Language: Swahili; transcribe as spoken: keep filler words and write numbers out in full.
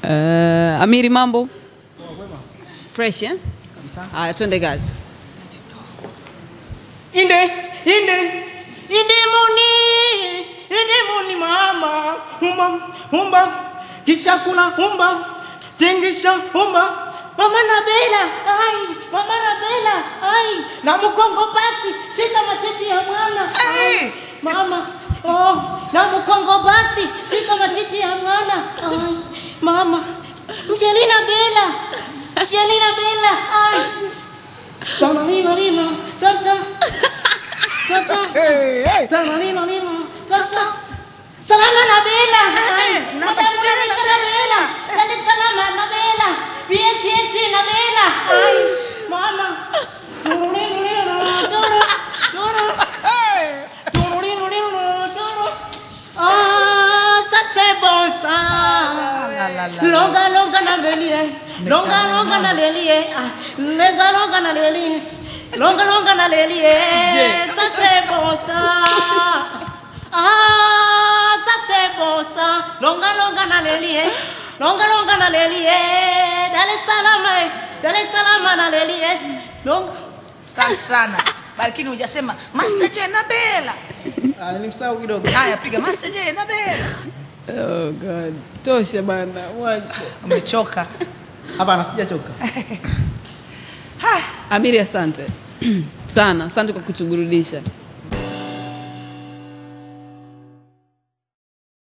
Uh, Amiri mambo? Fresh, eh? Haya, twende gazi. Inde, inde, inde muni, inde muni mama, umba, umba, kisha kuna umba, tingisha umba, mama na bela, ai, mama na bela, ai, na mkongo basi, shika matiti ya mwana, ai, mama, oh, na mkongo basi, shika matiti ya mwana, ai, mama, Mshelina bela, Mshelina bela, ai, tama lima lima, tata, tata, tama lima lima, tata, salama na bela, na bela na bela, sali salama na bela, yes yes na bela, ai, mama, turu lima lima, turu, turu, turu lima lima, turu, ah, ça c'est bon ça, longa longa na belie, longa longa na lelie, longa longa na lelie, longa longa na lelie, ça c'est bon ça, ah, ça c'est bon ça, longa longa na lelie, longa longa na lelie, Dar es Salaam, Dar es Salaam na lelie, longa sana sana. Lakini hujasema Master J na Bella. Ah, nilimsahau kidogo. Haya piga Master J na Bella. Oh God. Tosha bana. Wacha. Umechoka. Hapana, sijachoka. Amiri asante. Sana, asante kwa kutuburudisha.